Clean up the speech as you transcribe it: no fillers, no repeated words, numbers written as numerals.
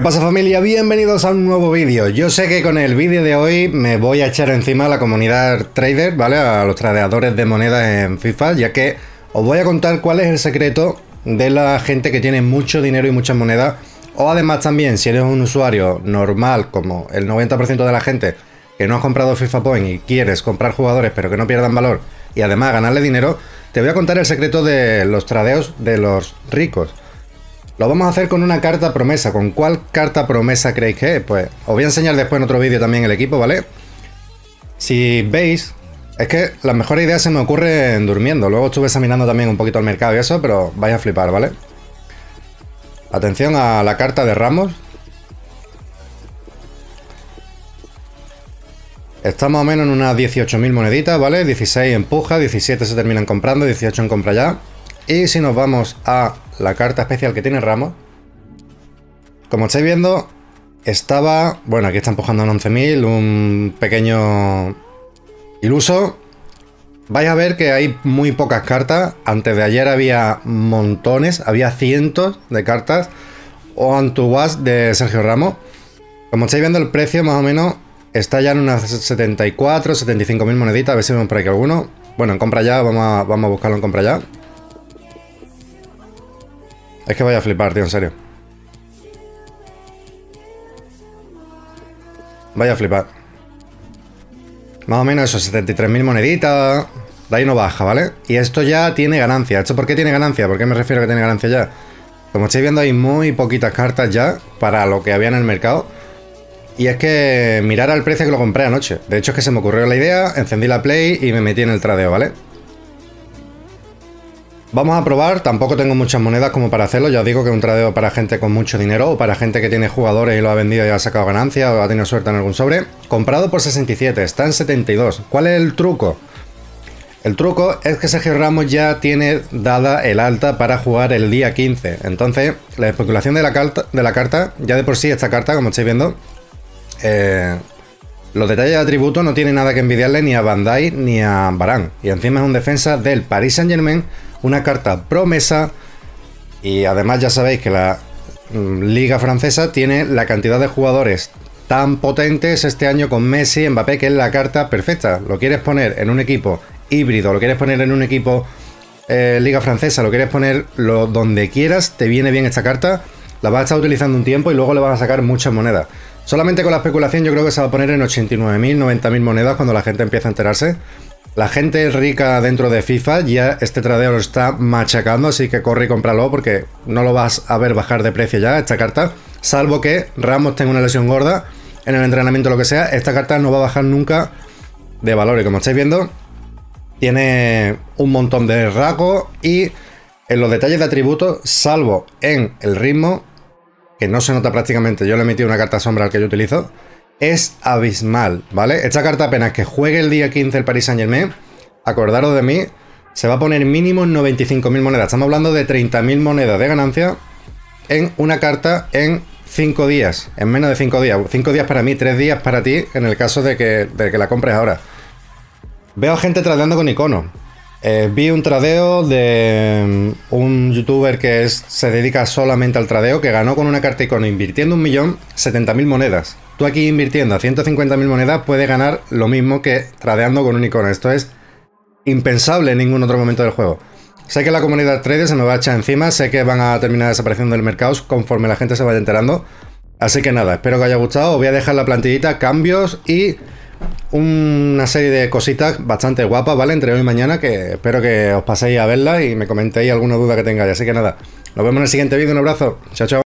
Pasa familia, bienvenidos a un nuevo vídeo. Yo sé que con el vídeo de hoy me voy a echar encima a la comunidad trader, ¿vale? A los tradeadores de monedas en FIFA, ya que os voy a contar cuál es el secreto de la gente que tiene mucho dinero y muchas monedas. O además también, si eres un usuario normal, como el 90% de la gente que no has comprado FIFA Point y quieres comprar jugadores pero que no pierdan valor y además ganarle dinero, te voy a contar el secreto de los tradeos de los ricos. Lo vamos a hacer con una carta promesa. ¿Con cuál carta promesa creéis que es? Pues os voy a enseñar después en otro vídeo también el equipo, ¿vale? Si veis, es que las mejores ideas se me ocurren durmiendo. Luego estuve examinando también un poquito el mercado y eso, pero vais a flipar, ¿vale? Atención a la carta de Ramos. Está más o menos en unas 18.000 moneditas, ¿vale? 16 empuja, 17 se terminan comprando, 18 en compra ya. Y si nos vamos a la carta especial que tiene Ramos, como estáis viendo, estaba... Bueno, aquí está empujando en 11.000, un pequeño iluso. Vais a ver que hay muy pocas cartas. Antes de ayer había montones, había cientos de cartas o antiguas de Sergio Ramos. Como estáis viendo, el precio más o menos está ya en unas 74, 75.000 moneditas. A ver si vemos por aquí alguno. Bueno, en compra ya, vamos a buscarlo en compra ya. Es que vaya a flipar, tío, en serio. Vaya a flipar. Más o menos eso, 73.000 moneditas. De ahí no baja, ¿vale? Y esto ya tiene ganancia. ¿Esto por qué tiene ganancia? ¿Por qué me refiero a que tiene ganancia ya? Como estáis viendo, hay muy poquitas cartas ya para lo que había en el mercado. Y es que mirar al precio que lo compré anoche. De hecho, es que se me ocurrió la idea, encendí la Play y me metí en el tradeo, ¿vale? Vamos a probar, tampoco tengo muchas monedas como para hacerlo, ya os digo que es un tradeo para gente con mucho dinero o para gente que tiene jugadores y lo ha vendido y ha sacado ganancia o ha tenido suerte en algún sobre. Comprado por 67, está en 72. ¿Cuál es el truco? El truco es que Sergio Ramos ya tiene dada el alta para jugar el día 15. Entonces, la especulación de la carta, ya de por sí esta carta, como estáis viendo, los detalles de atributo no tienen nada que envidiarle ni a Van Dijk ni a Varane. Y encima es un defensa del Paris Saint-Germain, una carta promesa, y además ya sabéis que la liga francesa tiene la cantidad de jugadores tan potentes este año con Messi, Mbappé, que es la carta perfecta. Lo quieres poner en un equipo híbrido, lo quieres poner en un equipo liga francesa, lo quieres poner donde quieras, te viene bien esta carta, la vas a estar utilizando un tiempo y luego le vas a sacar muchas monedas. Solamente con la especulación yo creo que se va a poner en 89.000, 90.000 monedas cuando la gente empiece a enterarse. La gente rica dentro de FIFA ya este tradeo lo está machacando, así que corre y cómpralo porque no lo vas a ver bajar de precio ya esta carta, salvo que Ramos tenga una lesión gorda en el entrenamiento o lo que sea. Esta carta no va a bajar nunca de valor y como estáis viendo tiene un montón de rasgos y en los detalles de atributos, salvo en el ritmo, que no se nota prácticamente, yo le he metido una carta sombra al que yo utilizo, es abismal, ¿vale? Esta carta apenas que juegue el día 15 el Paris Saint-Germain, acordaros de mí, se va a poner mínimo en 95.000 monedas. Estamos hablando de 30.000 monedas de ganancia en una carta en 5 días, en menos de 5 días. 5 días para mí, 3 días para ti, en el caso de que la compres ahora. Veo gente tradeando con iconos. Vi un tradeo de un youtuber que se dedica solamente al tradeo, que ganó con una carta icono invirtiendo 1.000.000, 70.000 monedas. Tú aquí invirtiendo a 150.000 monedas puedes ganar lo mismo que tradeando con un icono. Esto es impensable en ningún otro momento del juego. Sé que la comunidad trader se me va a echar encima, sé que van a terminar desapareciendo del mercado conforme la gente se vaya enterando. Así que nada, espero que os haya gustado. Os voy a dejar la plantillita, cambios y una serie de cositas bastante guapas, ¿vale? Entre hoy y mañana, que espero que os paséis a verlas y me comentéis alguna duda que tengáis. Así que nada, nos vemos en el siguiente vídeo. Un abrazo. Chao, chao.